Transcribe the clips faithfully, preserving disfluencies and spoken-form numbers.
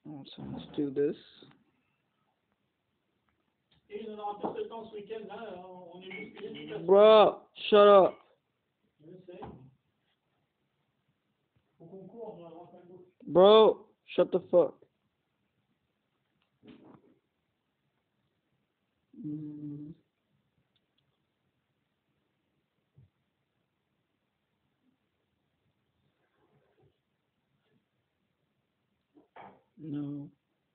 Oh, so let's do this. Et on n'aura pas ce temps ce week-end, là, on on est bousculé toute la semaine. Bro, shut up. Je sais. Faut qu'on court dans la droite à gauche. Bro, shut the fuck. Mm. No.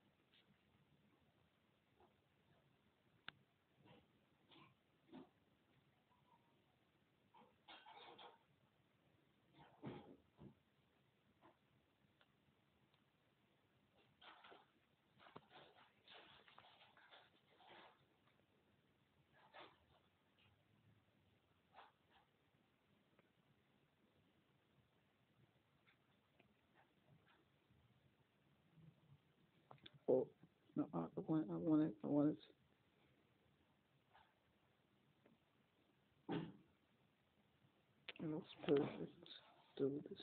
Oh, no, I want, I want it, I want it. It looks perfect. Do this.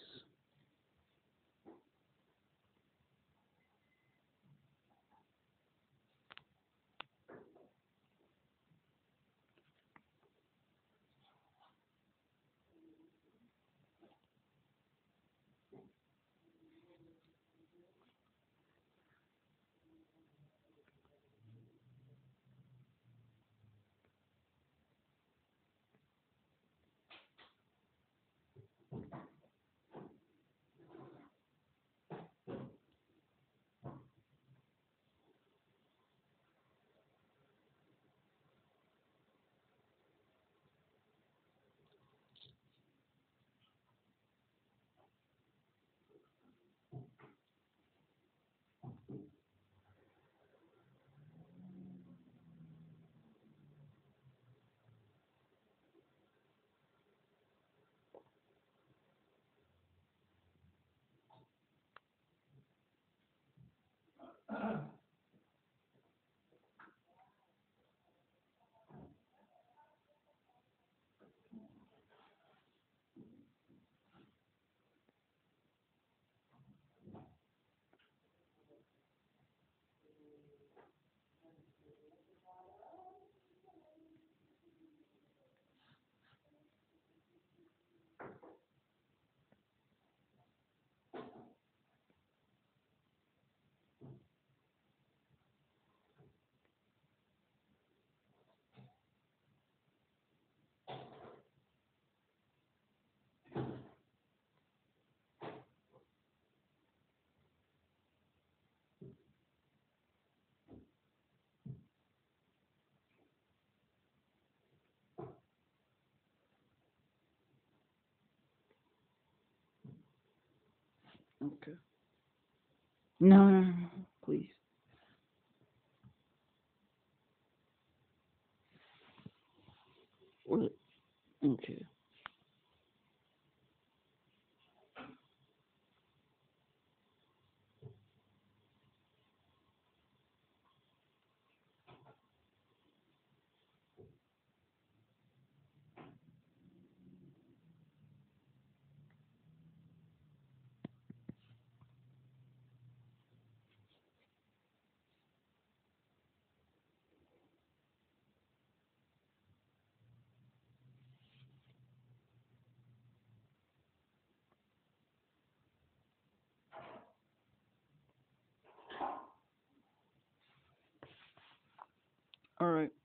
Okay. No, no, no, no, please. What? Okay. All right.